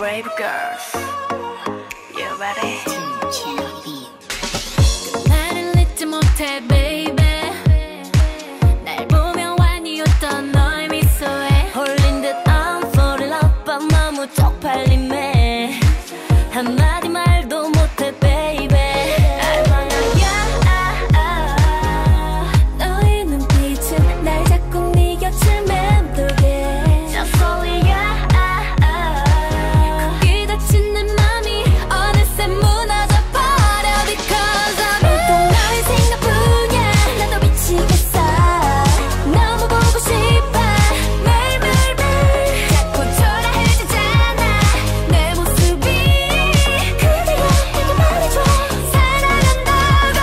brave girls. You ready? 나를 잊지 못해 baby. 날 보면 완이었던 너의 미소에 홀린 듯 I'm falling up but 너무 쪽팔림에 한마디 말도 못해 baby. 너의 눈빛은 날 자꾸 네 곁을 맴돌게 Just only you. 거기 닫힌 내 맘이 어느새 무너져 버려 Because of you. 또 너의 생각뿐이야. 나도 미치겠어. 너무 보고 싶어 매일매일매일. 자꾸 초라해지잖아 내 모습이. 그대가 내게 말해줘 사랑한다고.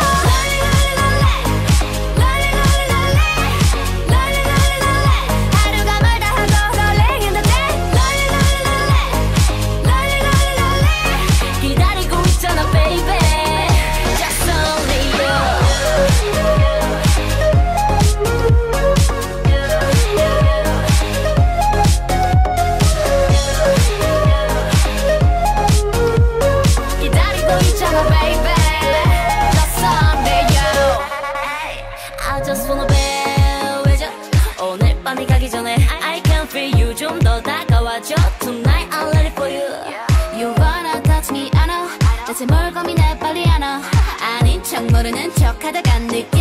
하루가 멀다 하고 설레긴다대. 기다리고 있잖아 baby. Just only you. 기다리고 있잖아 baby. Just only you. I just wanna be with you. 오늘 밤이 가기 전에 I can feel you. 좀 더 다가와줘 Tonight I'm ready for you. You wanna touch me I know. 대체 뭘 고민해 빨리 안 와. 아닌 척 모르는 척 하다가 느끼